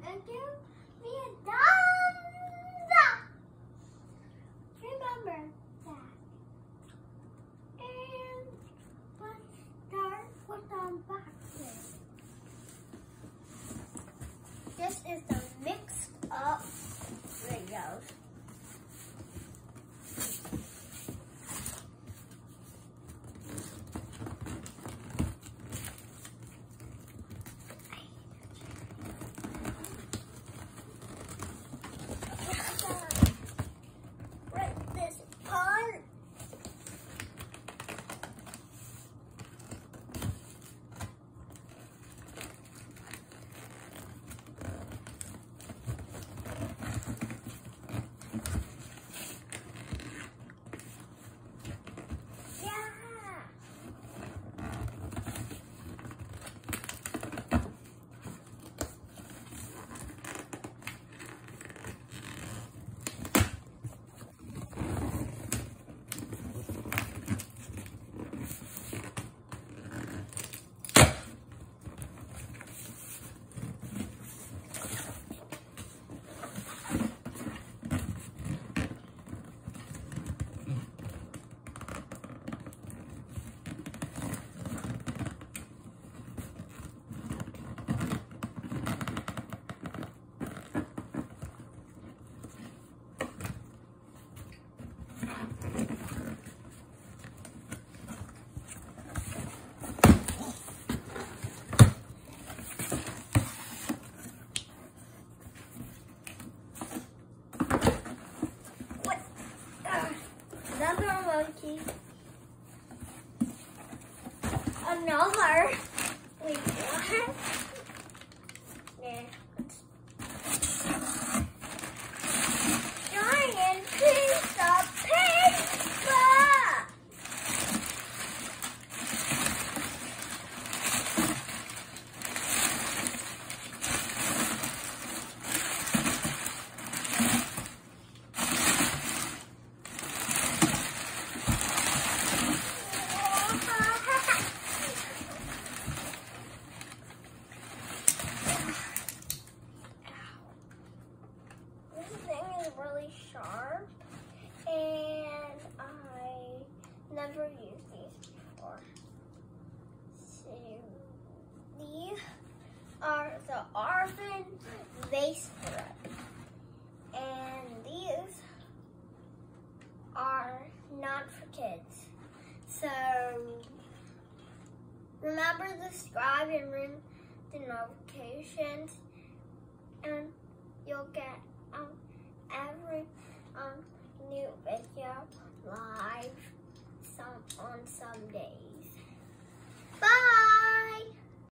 and give me a thumbs up. Remember that. And let's start with the unboxing. This is the mixed up videos. Another monkey. Another. Wait, what? Yeah. Giant piece of pizza. Really sharp, and I never used these before. So these are the Arvin vase grip, and these are not for kids. So remember to subscribe and ring the notifications, and you'll get every new video live on some days.